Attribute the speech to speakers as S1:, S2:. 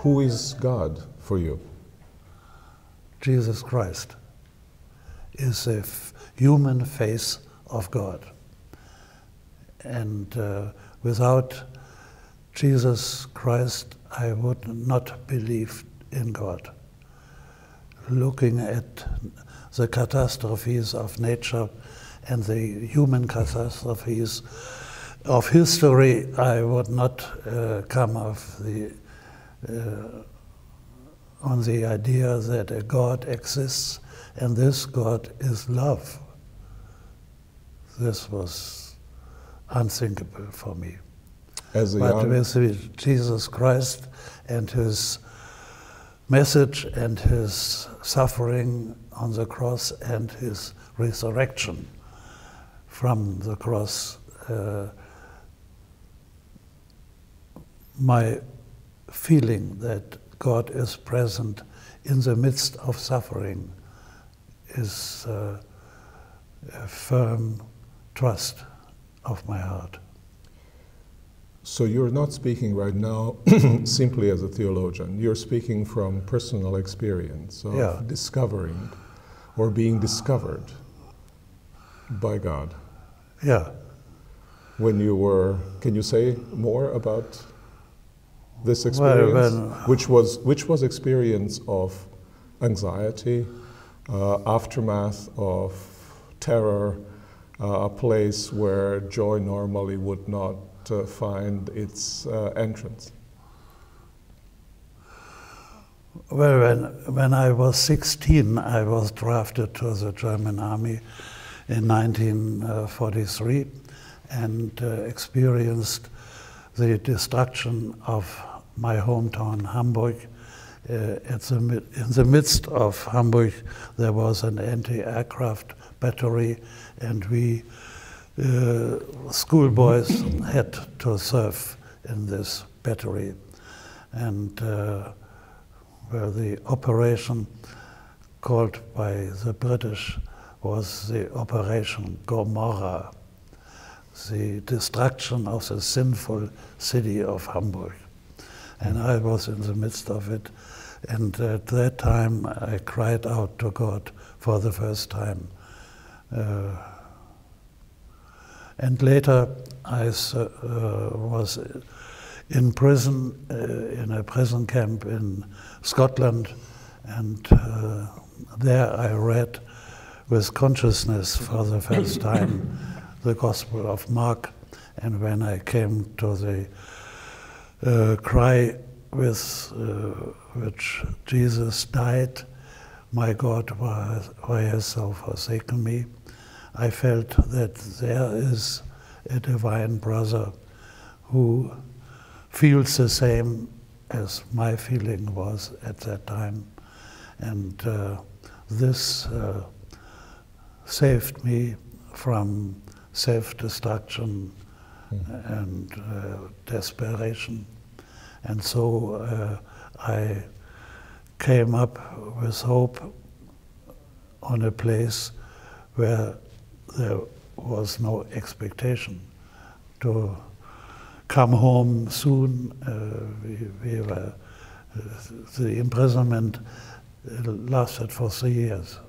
S1: Who is God for you?
S2: Jesus Christ is the human face of God. And without Jesus Christ, I would not believe in God. Looking at the catastrophes of nature and the human catastrophes of history, I would not come on the idea that a God exists, and this God is love. This was unthinkable for me. But with Jesus Christ and his message and his suffering on the cross and his resurrection from the cross, my feeling that God is present in the midst of suffering is a firm trust of my heart.
S1: So you're not speaking right now simply as a theologian. You're speaking from personal experience of discovering or being discovered by God.
S2: Yeah.
S1: When you were, can you say more about this experience? Which was experience of anxiety, aftermath of terror, a place where joy normally would not find its entrance?
S2: Well, when I was 16, I was drafted to the German army in 1943 and experienced the destruction of my hometown, Hamburg. In the midst of Hamburg, there was an anti-aircraft battery, and we schoolboys had to serve in this battery. And well, the operation called by the British was the Operation Gomorrah, the destruction of the sinful city of Hamburg. And I was in the midst of it. And at that time, I cried out to God for the first time. And later, I was in prison, in a prison camp in Scotland, and there I read with consciousness for the first time the Gospel of Mark. And when I came to the cry with which Jesus died, "My God, why hast thou forsaken me?" I felt that there is a divine brother who feels the same as my feeling was at that time. And this saved me from self-destruction and desperation. And so I came up with hope on a place where there was no expectation to come home soon. We were, the imprisonment lasted for 3 years.